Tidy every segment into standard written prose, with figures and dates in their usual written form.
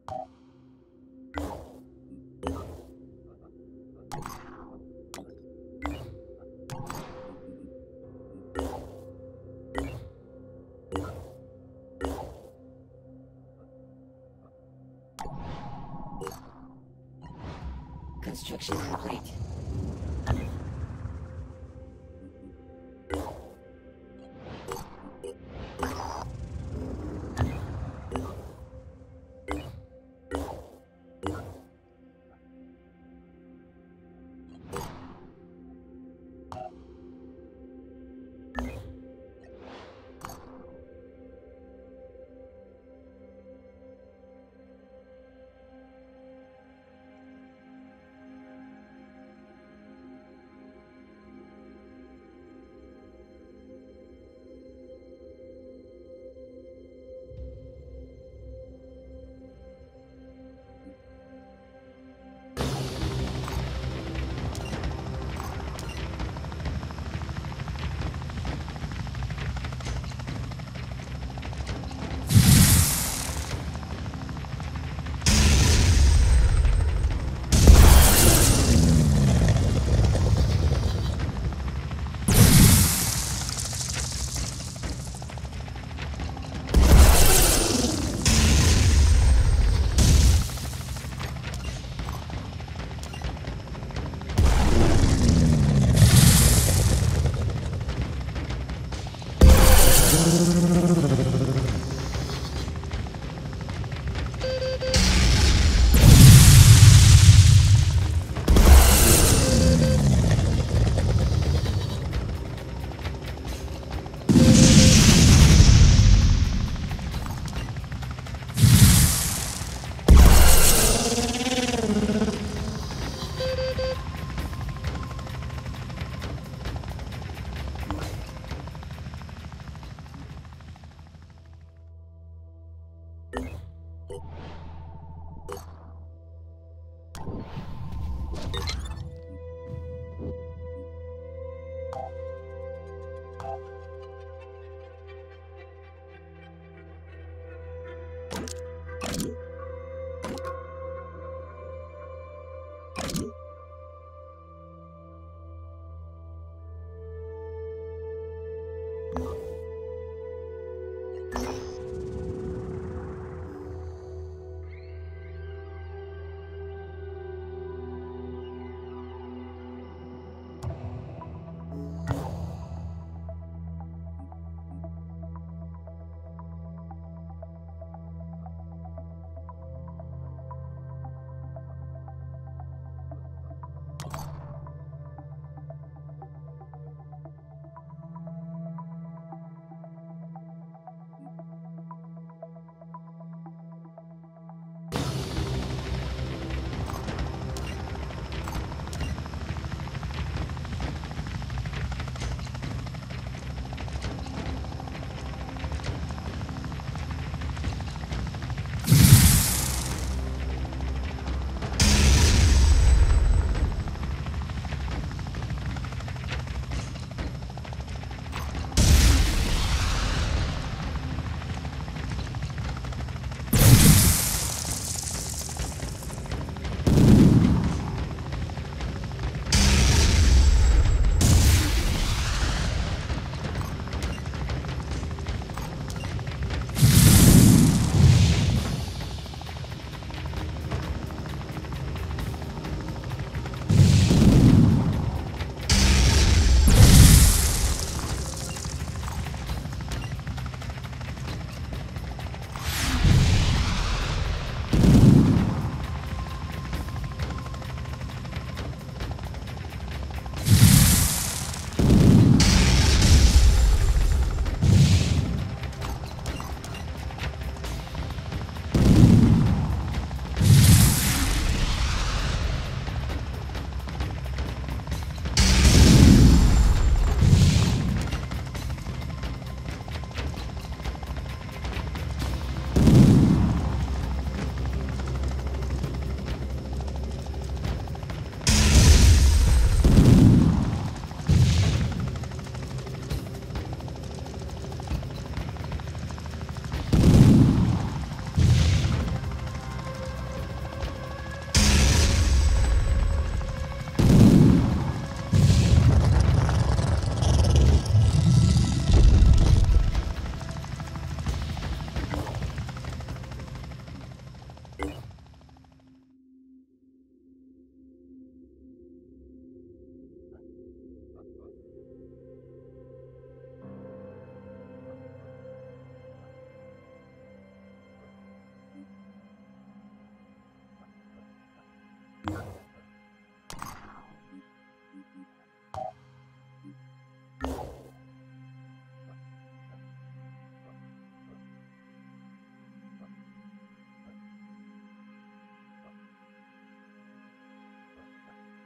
Construction complete.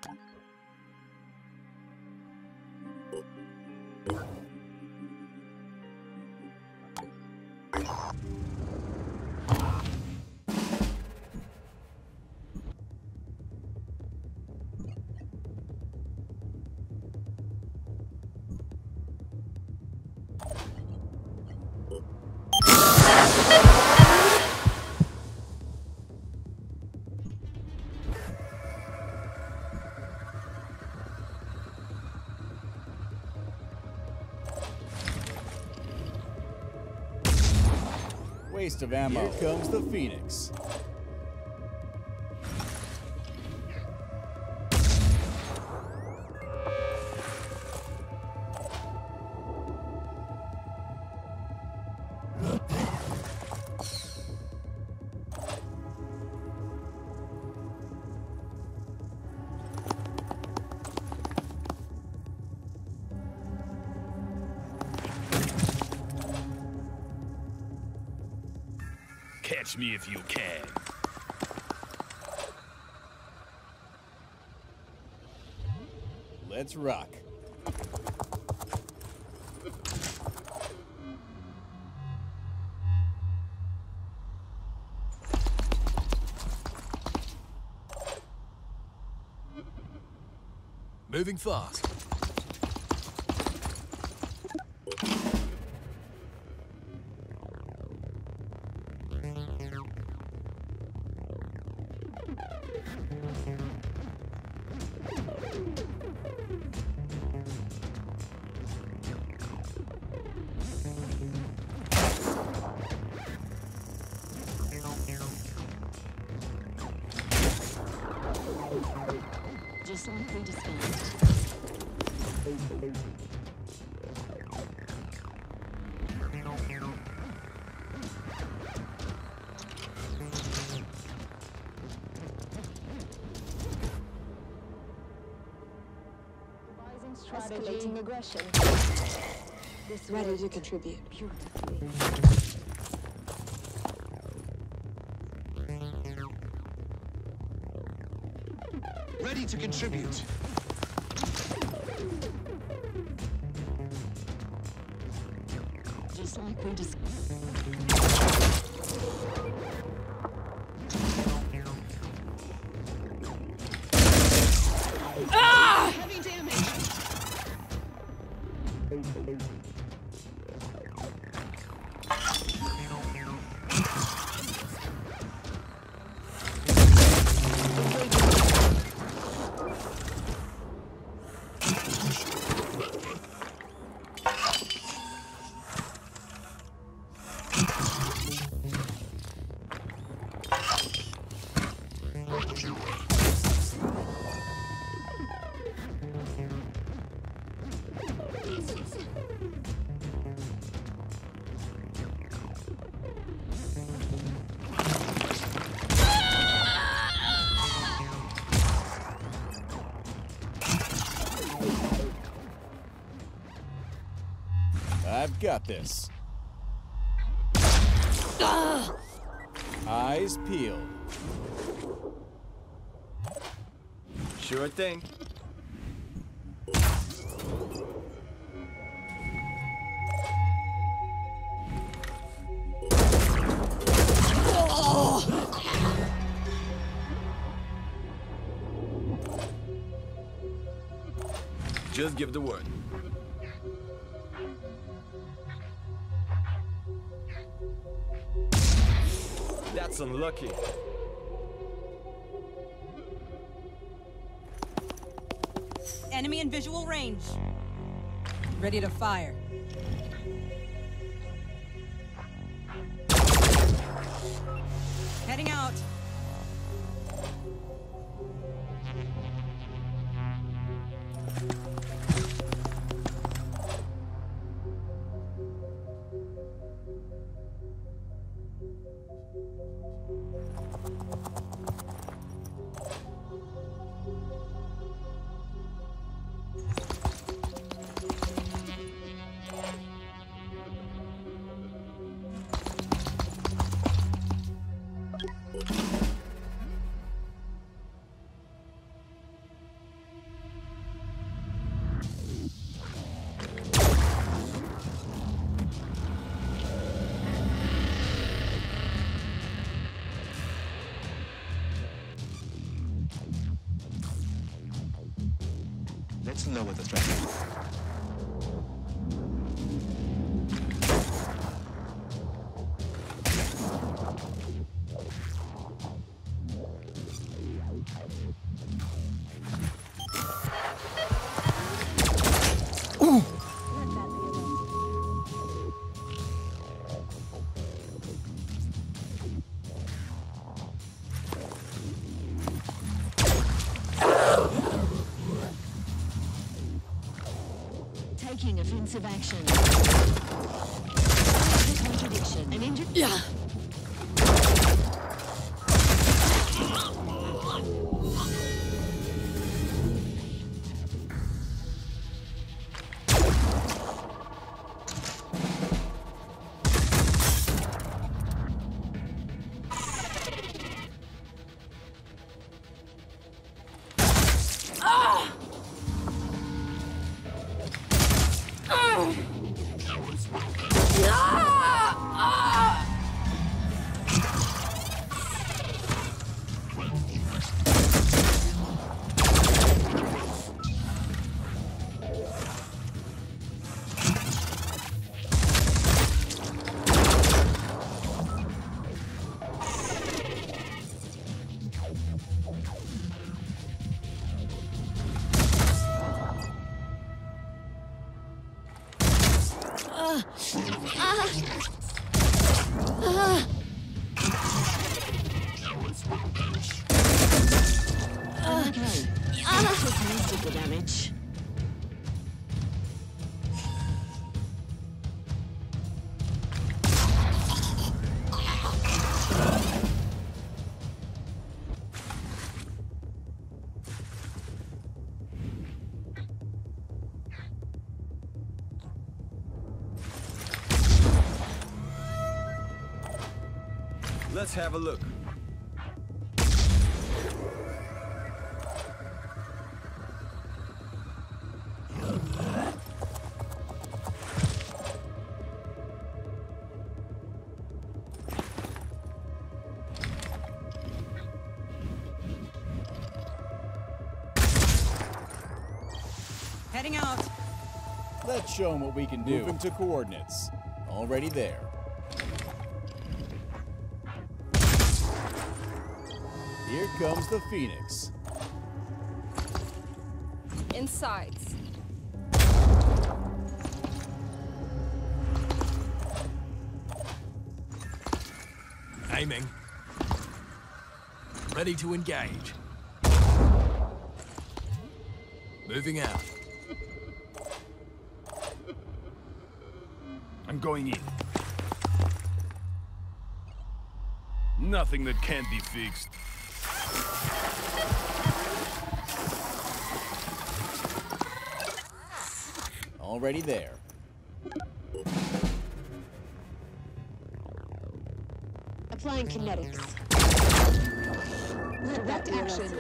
Waste of ammo. Here comes the Phoenix. Catch me if you can. Let's rock. Moving fast. Just like we discussed. Escalating aggression. Ready to contribute. Beautifully. Ready to contribute. Just like we discussed. Heavy damage. I've got this. Eyes peeled. Sure thing. Just give the word. That's unlucky. Enemy in visual range. Ready to fire. Heading out. Let's lower the threshold. Taking offensive action. Contradiction. An injured. Yeah. The damage. Let's have a look. Heading out. Let's show them what we can do. Moving to coordinates. Already there. Here comes the Phoenix. Insides. Aiming. Ready to engage. Moving out. I'm going in. Nothing that can't be fixed. Already there. Applying kinetics. Direct action.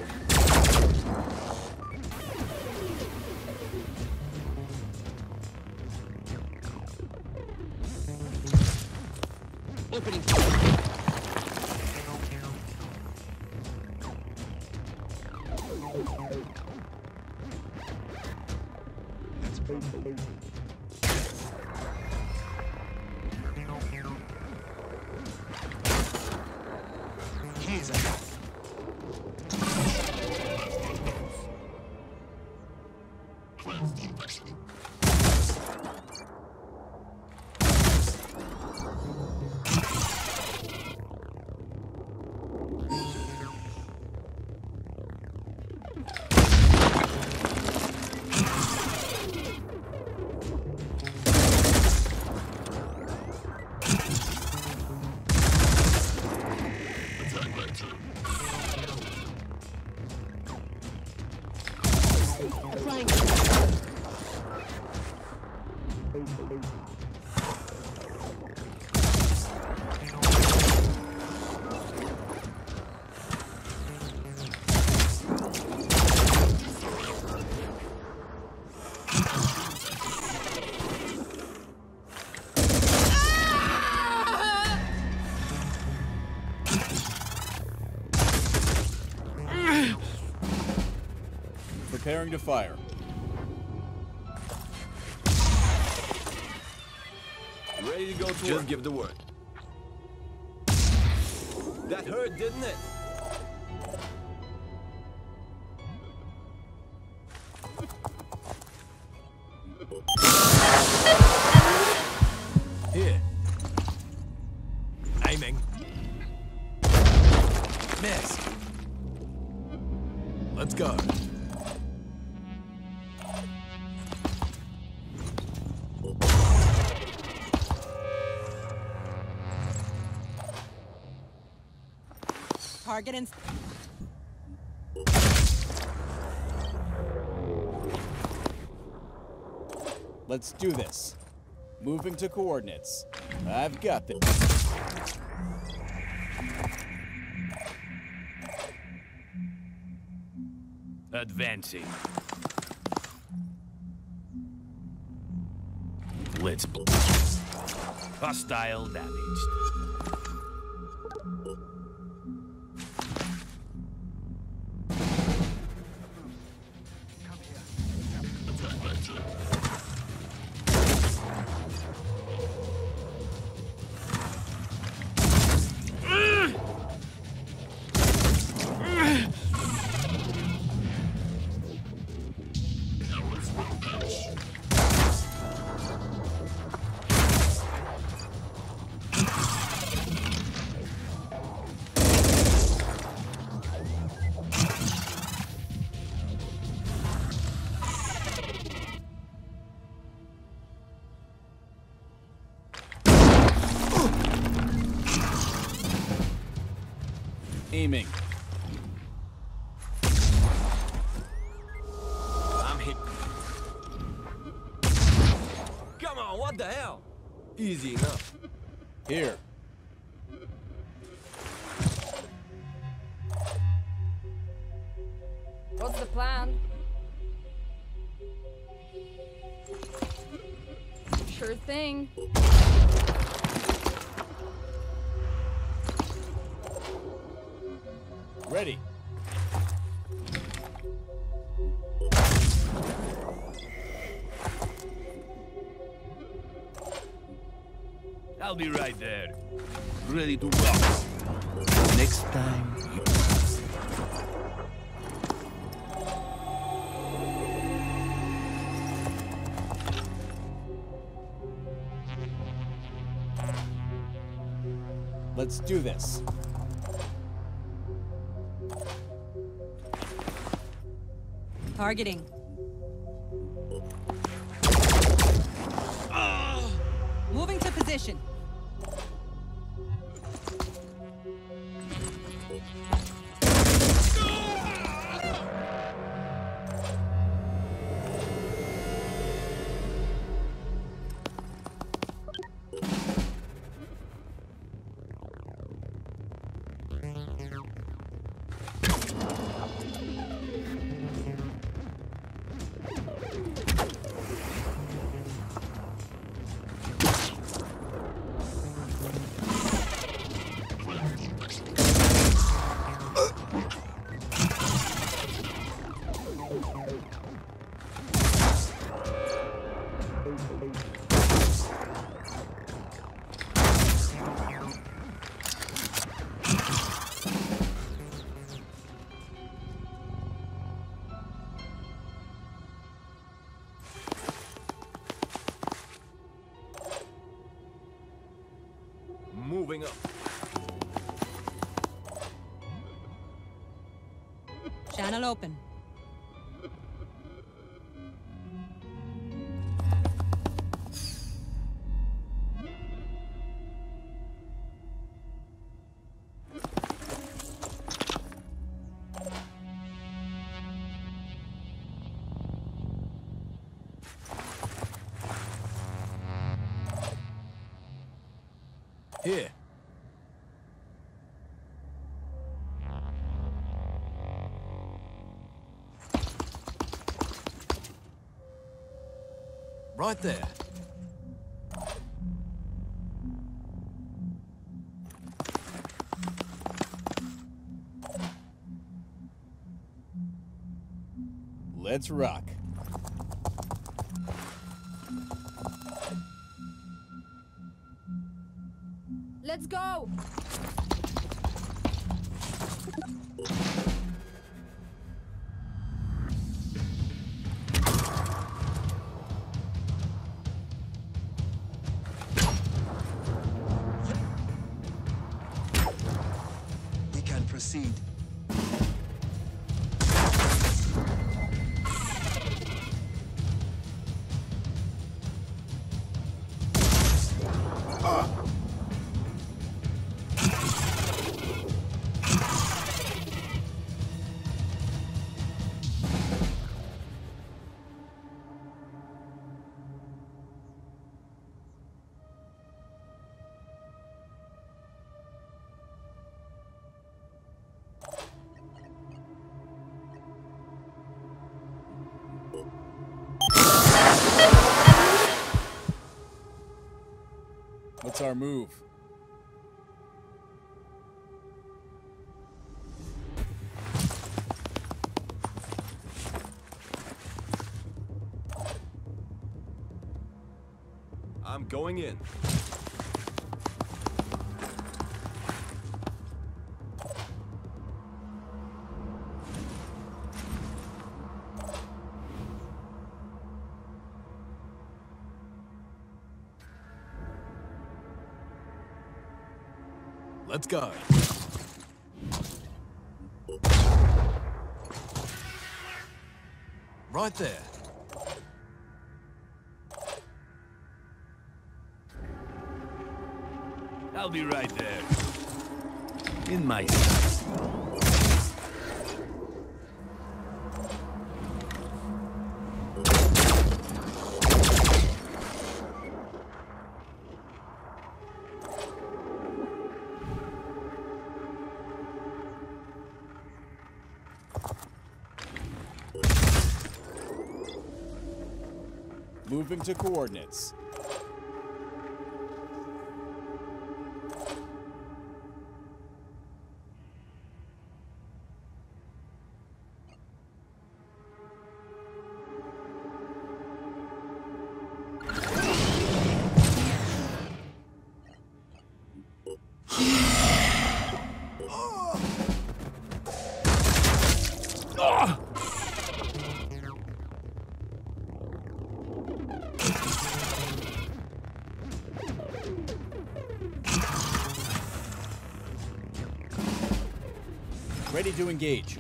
Opening. Here's enough. Applying. Preparing to fire. Ready to go to Just give the word. That hurt, didn't it? Here. Aiming. Miss. Let's go. Target and... Let's do this. Moving to coordinates. I've got this. Advancing. Let's... Hostile damaged. Aiming. I'm hit. Come on, what the hell? Easy enough. Here. What's the plan? Sure thing. Ready. I'll be right there. Ready to rock. Next time. Let's do this. Targeting. Moving to position. Moving up. Channel open. Here. Right there. Let's rock. Let's go! We can proceed. What's our move? I'm going in. Let's go. Right there. I'll be right there. In my sights. Moving to coordinates. Ready to engage.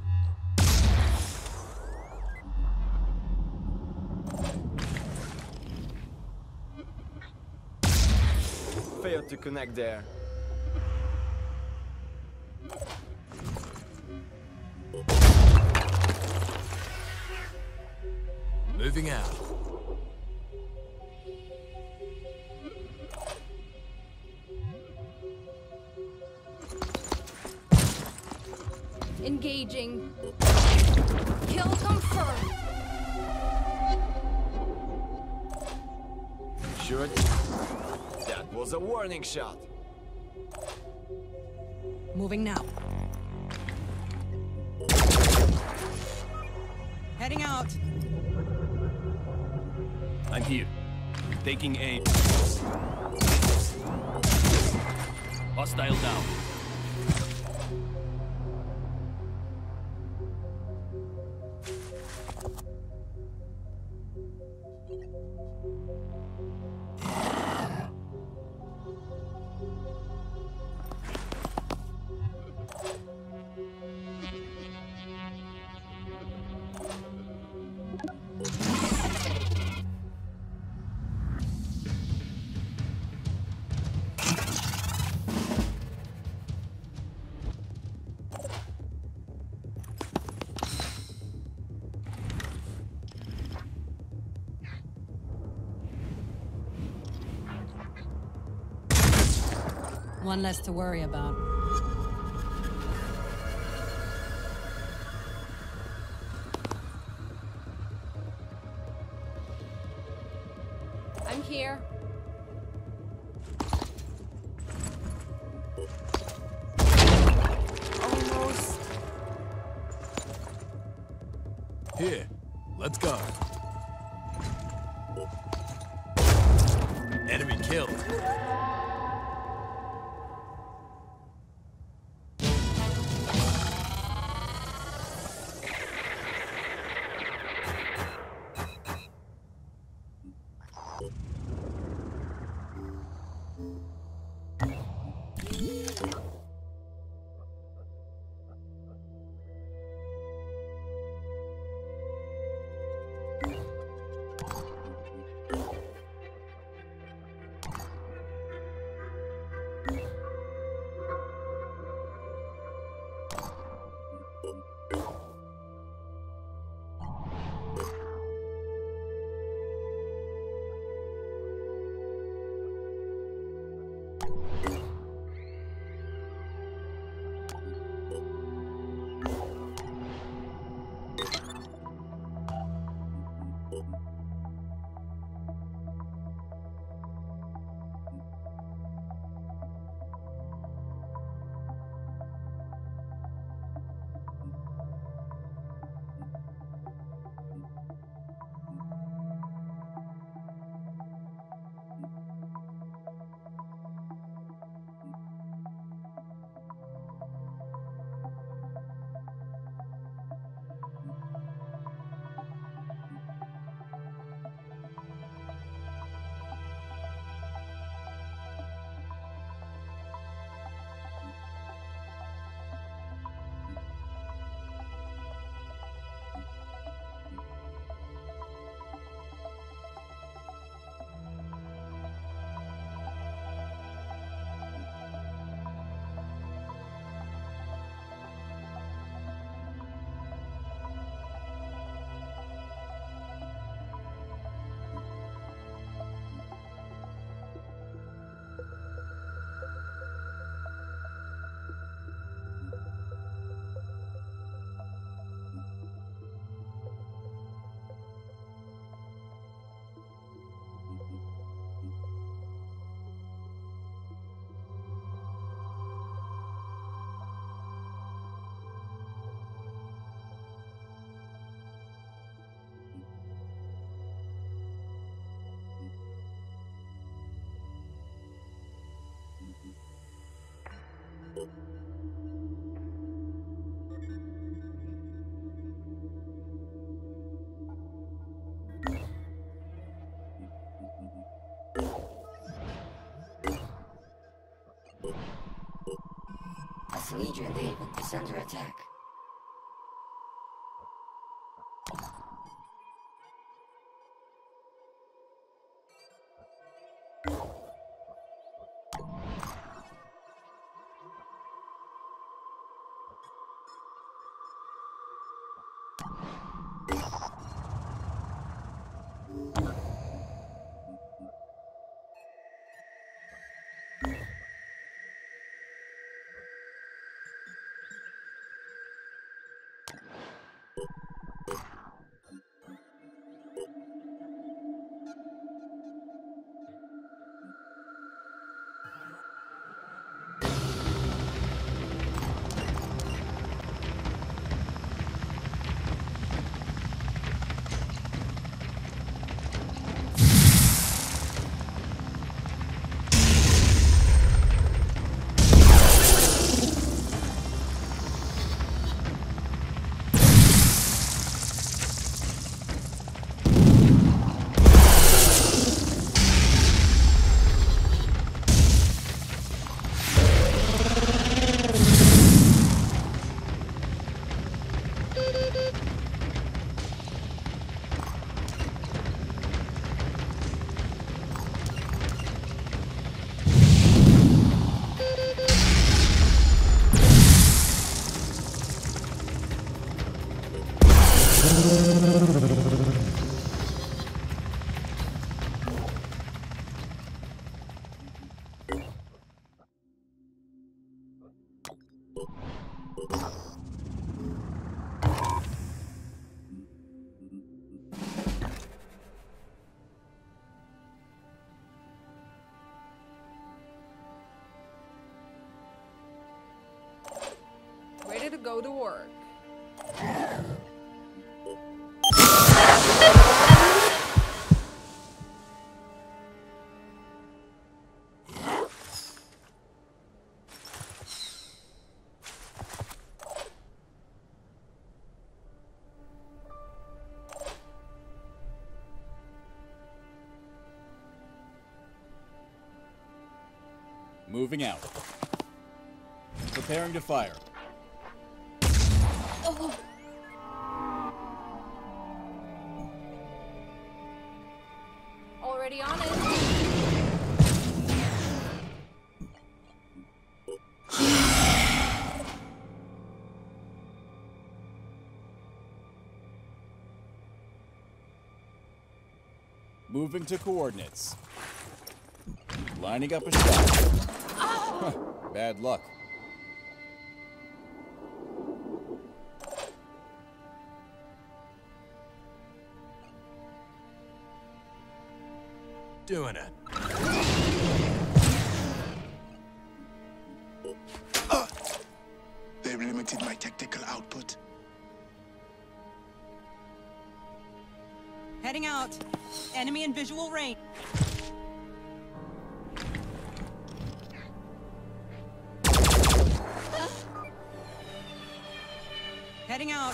Failed to connect there. Moving out. Engaging. Kill confirmed. Sure. That was a warning shot. Moving now. Heading out. I'm here. Taking aim. Hostile down. One less to worry about. I'm here. Almost. Here. Let's go. Enemy killed. A Legion haven is under attack. Ready to go to work. Moving out. Preparing to fire. Already on it. Moving to coordinates. Lining up a shot. Huh, bad luck. Doing it. They've limited my tactical output. Heading out. Enemy in visual range. Heading out.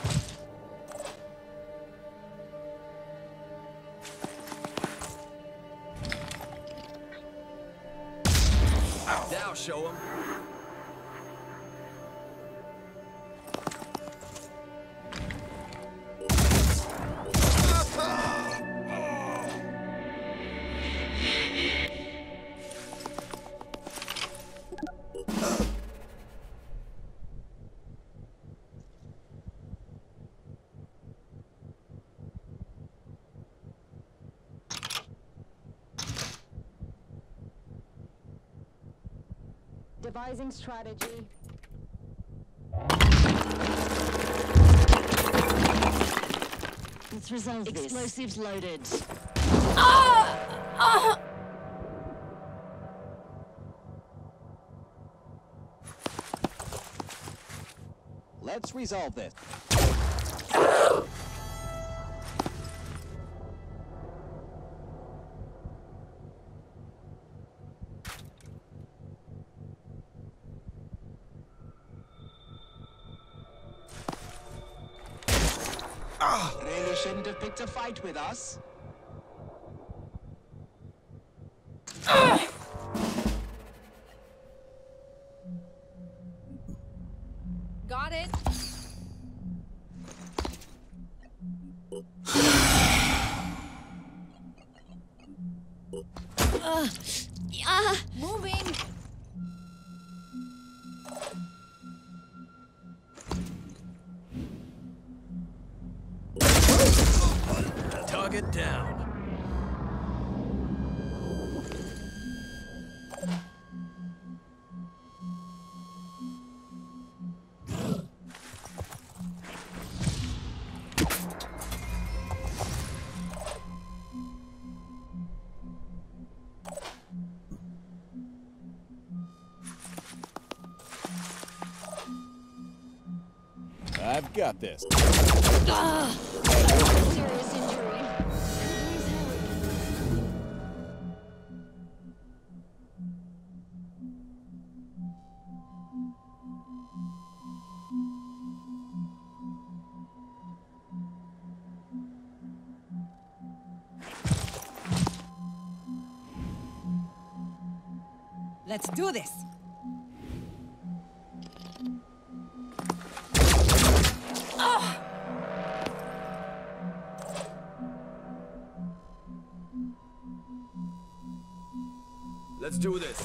Now show him. Devising strategy. Let's resolve this. Explosives loaded. Let's resolve this. Really shouldn't have picked a fight with us. Got it. Moving. Target down. I've got this. Serious injury. Let's do this. Let's do this.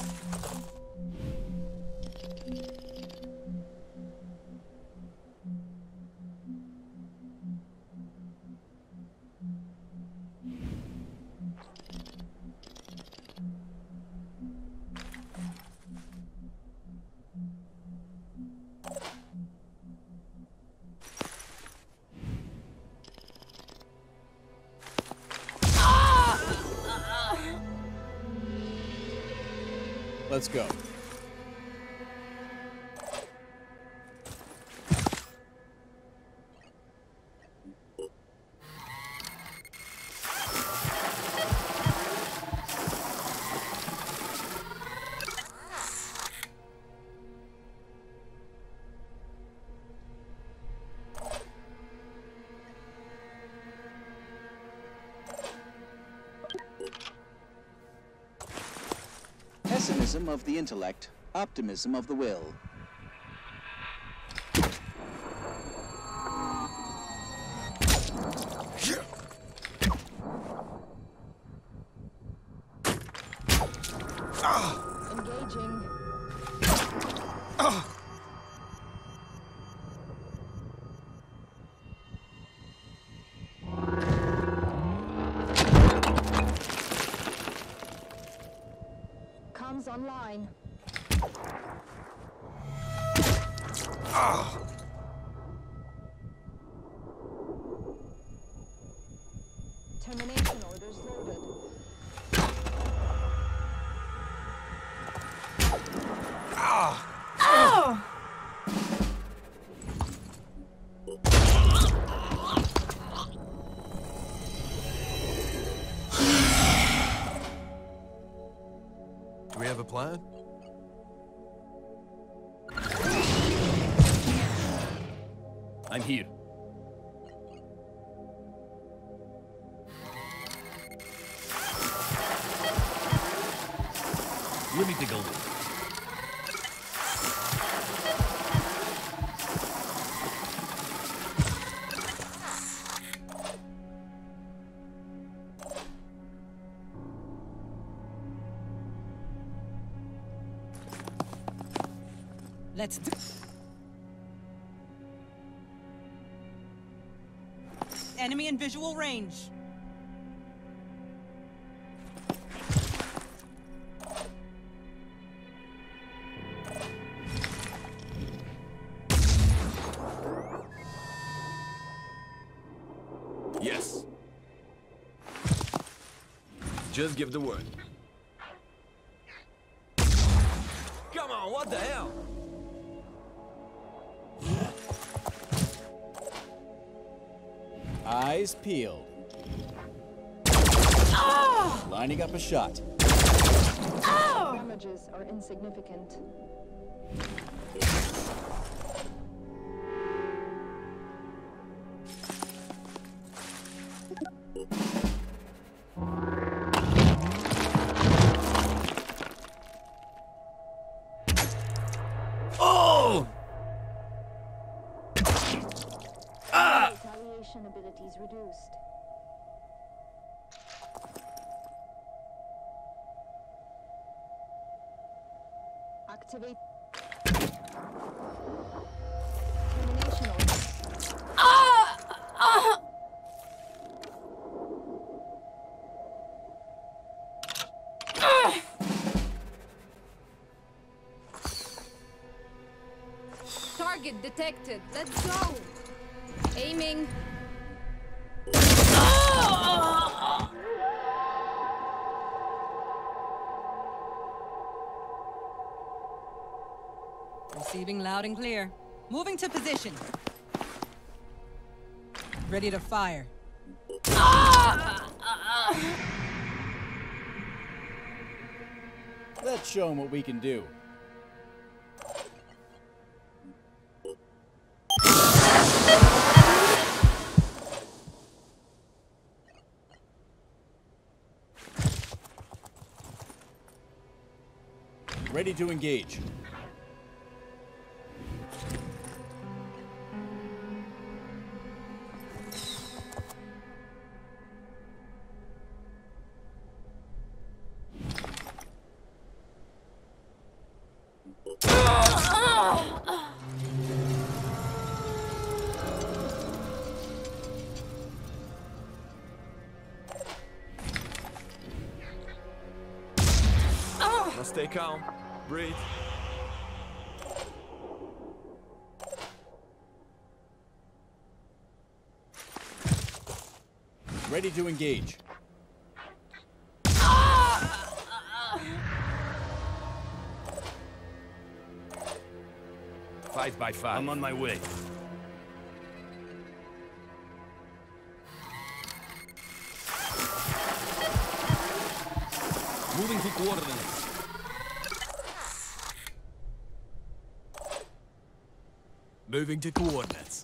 Let's go. Pessimism of the intellect, optimism of the will. Engaging. Comms online. Termination orders loaded. Do we have a plan? I'm here. Let me take a look. Let's do. Enemy in visual range. Yes. Just give the word. Come on, what the hell? Eyes peeled. Lining up a shot. Damages are insignificant. Termination abilities reduced. Activate. Termination order. Target detected. Let's go. Aiming. Receiving loud and clear. Moving to position. Ready to fire. Let's show them what we can do. Ready to engage. Now stay calm. Breathe. Ready to engage. 5 by 5. I'm on my way. Moving to coordinates. Moving to coordinates.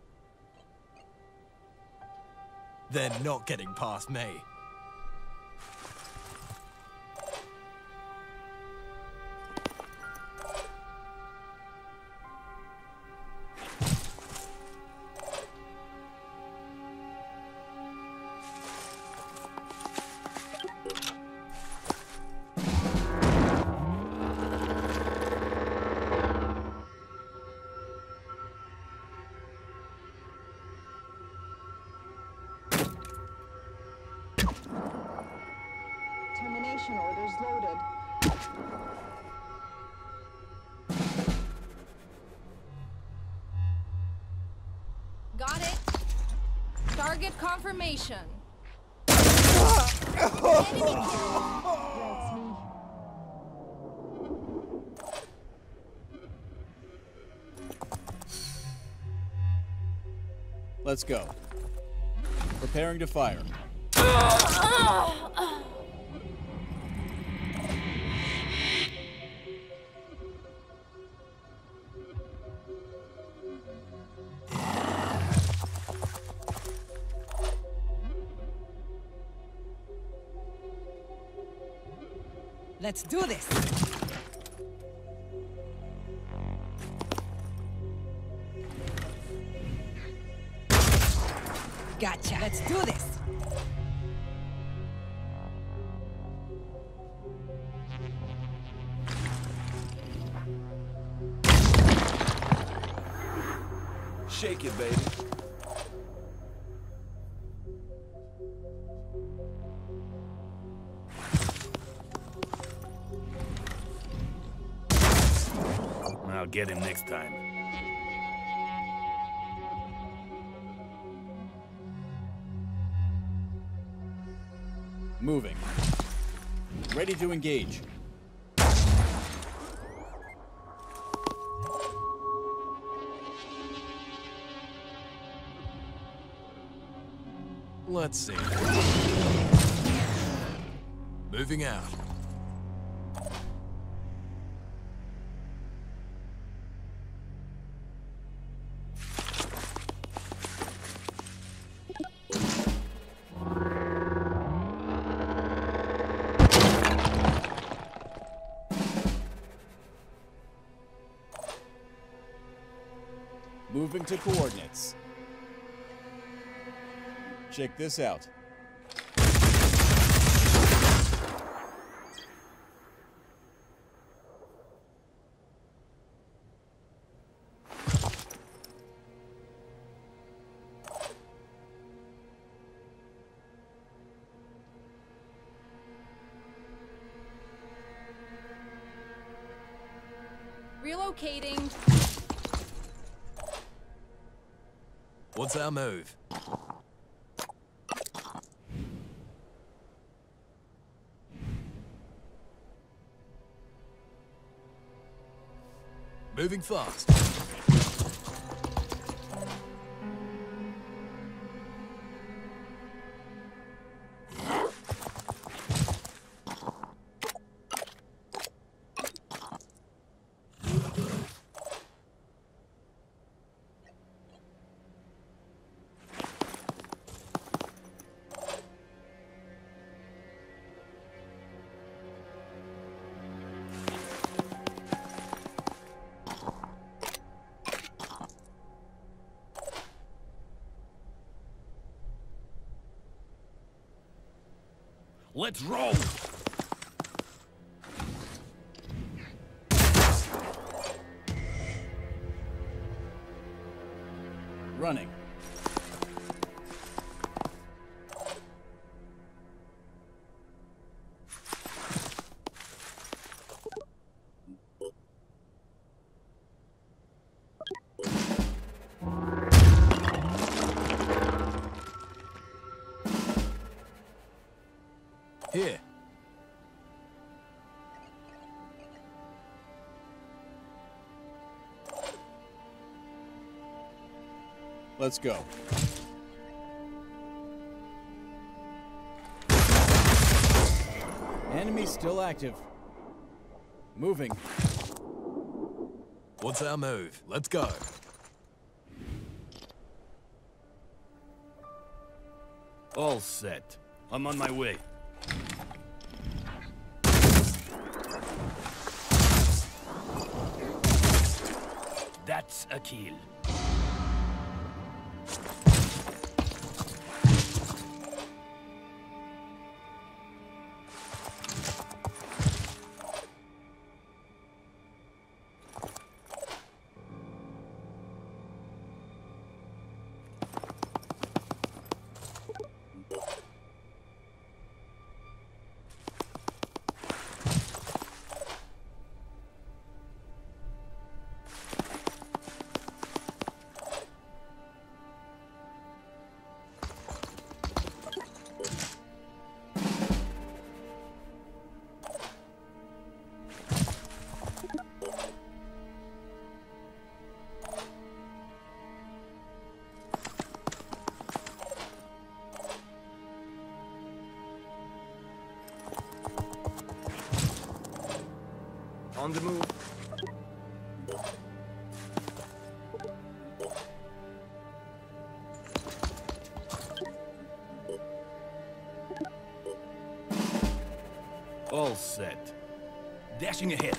They're not getting past me. Termination orders loaded. Got it. Target confirmation. That's me. Let's go. Preparing to fire. Let's do this. Gotcha. Let's do this. Shake it, baby. I'll get him next time. Moving. Ready to engage. Let's see. Moving out. Moving to coordinates. Check this out. Relocating. What's our move? Moving fast. Let's roll! Running. Here. Let's go. Enemy still active. Moving. What's our move? Let's go. All set. I'm on my way. That's a kill. On the move. All set. Dashing ahead.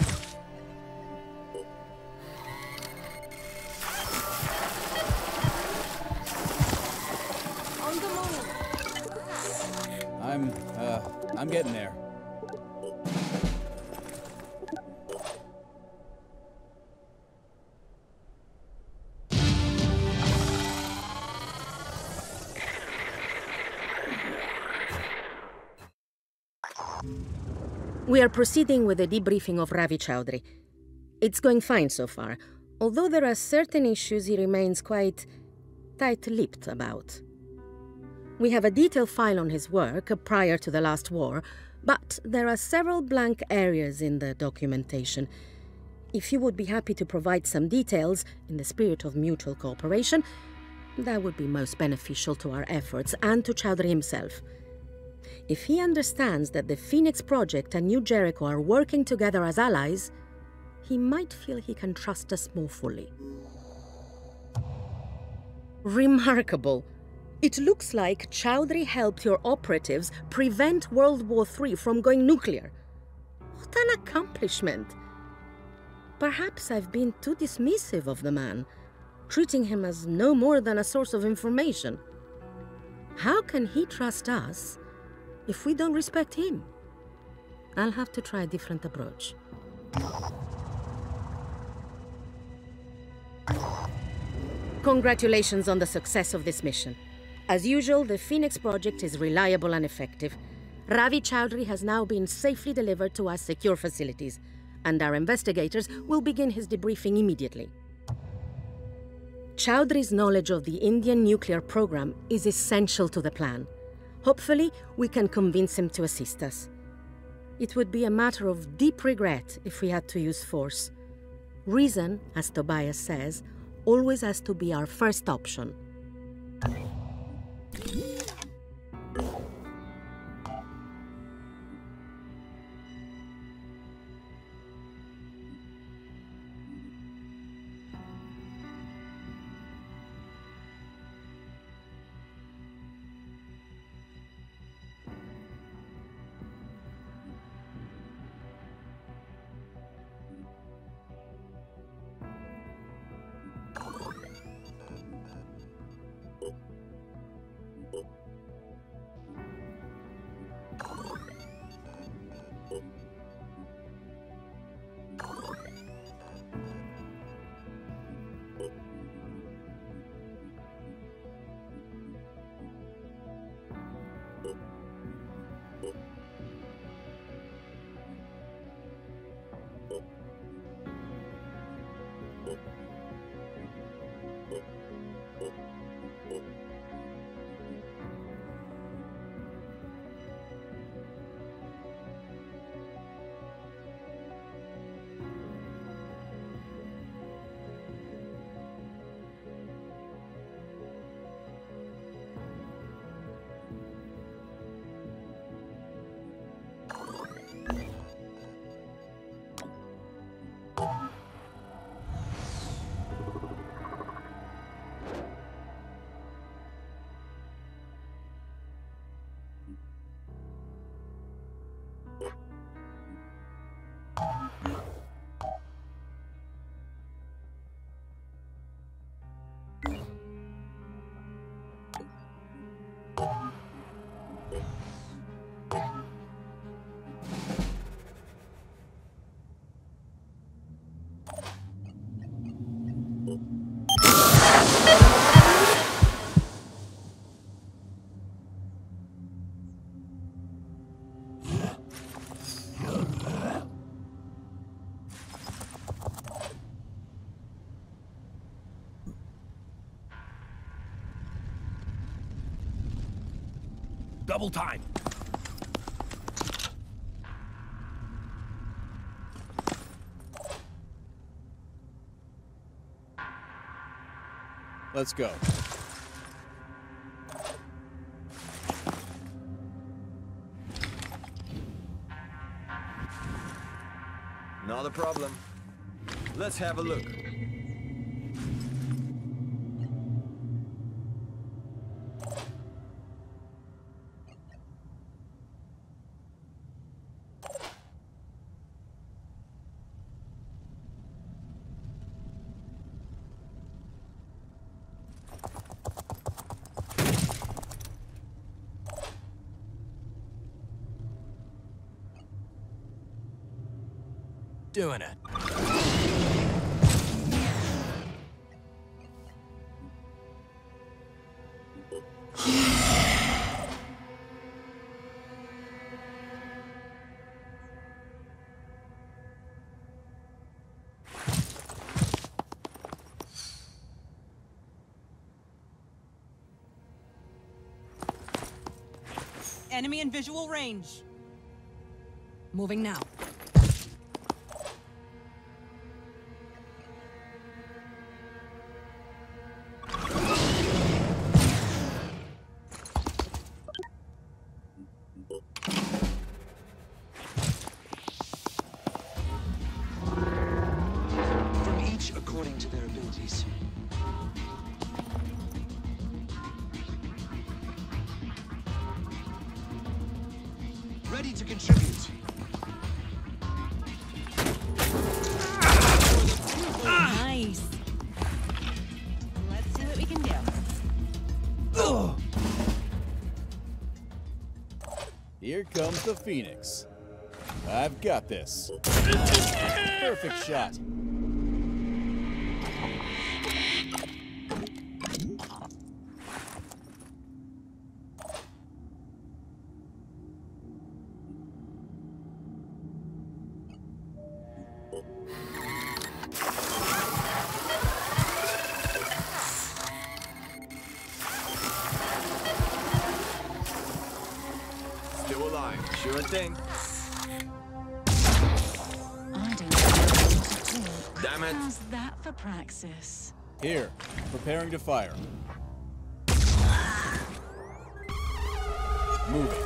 On the move. I'm getting there. We are proceeding with a debriefing of Ravi Chowdhury. It's going fine so far, although there are certain issues he remains quite tight-lipped about. We have a detailed file on his work prior to the last war, but there are several blank areas in the documentation. If you would be happy to provide some details in the spirit of mutual cooperation, that would be most beneficial to our efforts and to Chowdhury himself. If he understands that the Phoenix Project and New Jericho are working together as allies, he might feel he can trust us more fully. Remarkable. It looks like Chowdhury helped your operatives prevent World War III from going nuclear. What an accomplishment. Perhaps I've been too dismissive of the man, treating him as no more than a source of information. How can he trust us if we don't respect him? I'll have to try a different approach. Congratulations on the success of this mission. As usual, the Phoenix project is reliable and effective. Ravi Chowdhury has now been safely delivered to our secure facilities, and our investigators will begin his debriefing immediately. Chowdhury's knowledge of the Indian nuclear program is essential to the plan. Hopefully, we can convince him to assist us. It would be a matter of deep regret if we had to use force. Reason, as Tobias says, always has to be our first option. Double time. Let's go. Not a problem. Let's have a look. Doing it. Enemy in visual range. Moving now. From each according to their abilities. Ready to contribute. Nice. Let's see what we can do. Here comes the Phoenix. I've got this. Perfect shot. Still alive. Sure thing. I don't know what to do. Damn it. How's that for praxis? Here, preparing to fire. Moving.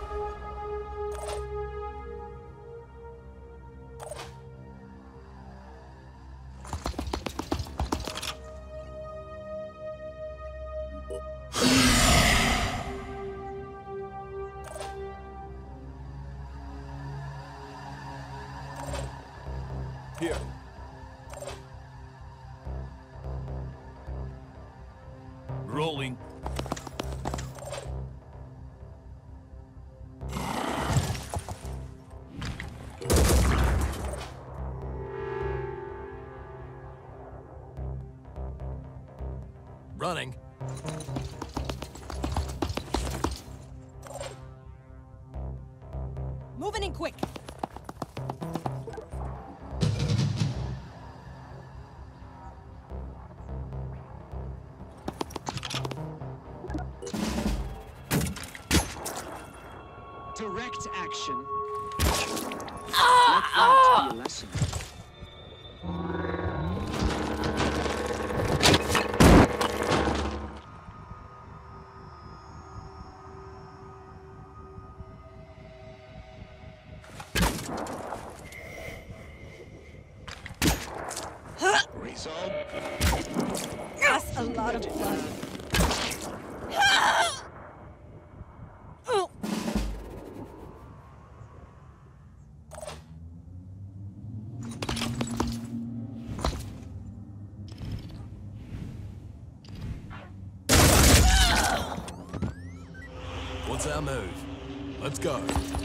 Here. Rolling. Running. Moving in quick. Direct action. Let that be a lesson. Result. That's a lot of blood. Oh. What's our move? Let's go.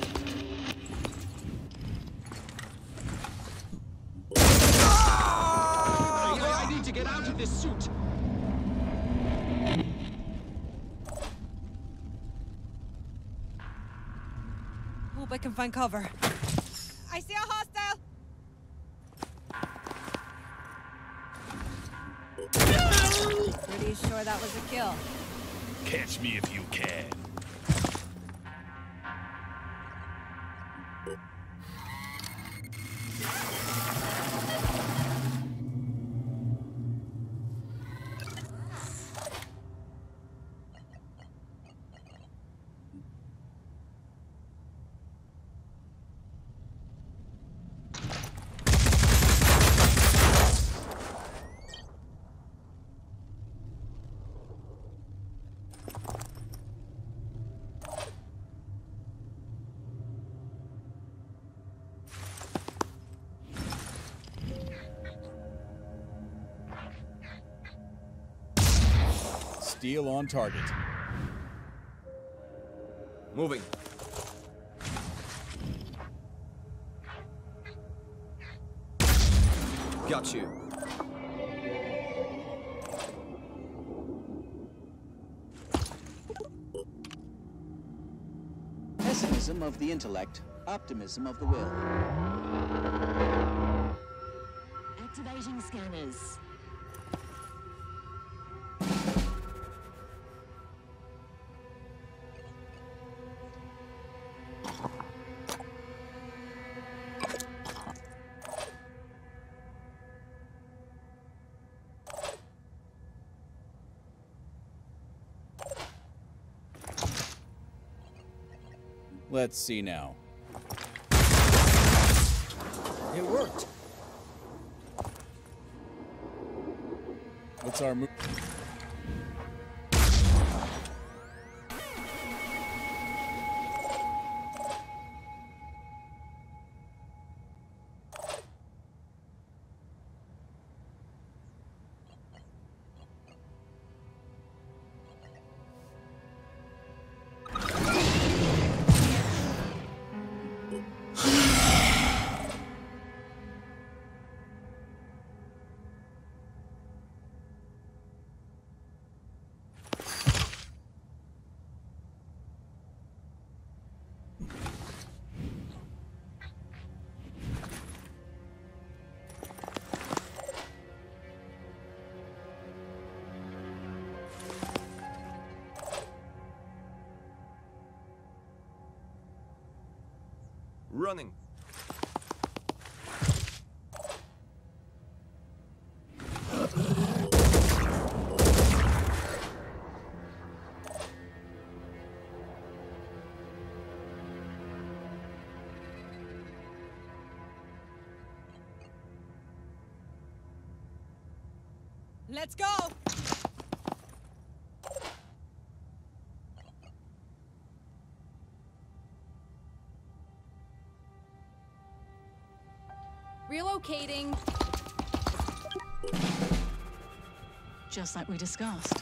I need to get out of this suit. Hope I can find cover. I see a hostile. Pretty sure that was a kill. Catch me if you can. Steel on target. Moving. Got you. Pessimism of the intellect, optimism of the will. Activating scanners. Let's see now. It worked. What's our move? running. Let's go! Relocating. Just like we discussed.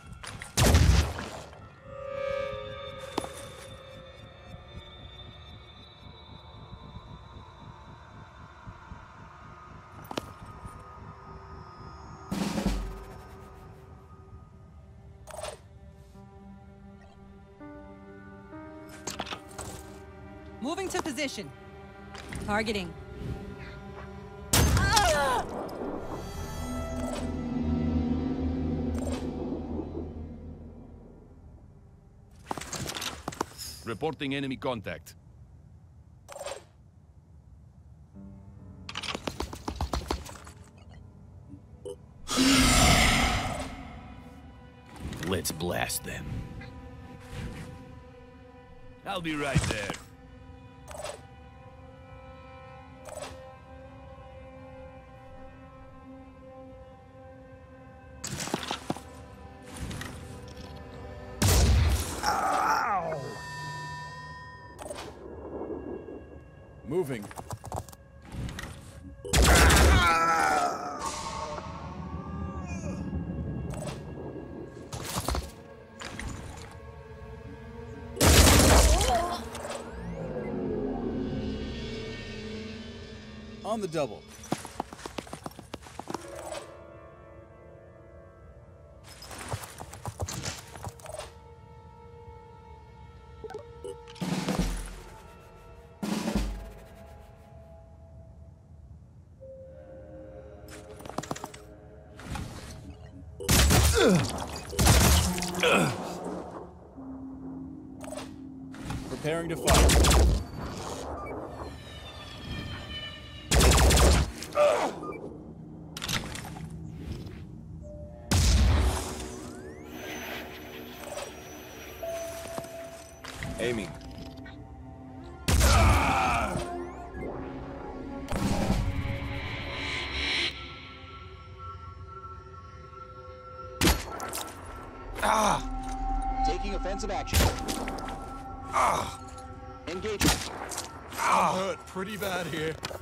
Moving to position. Targeting. Reporting enemy contact. Let's blast them. I'll be right there. Moving. On the double. Preparing to fire. Aiming. Taking offensive action. Engagement. I'm hurt pretty bad here.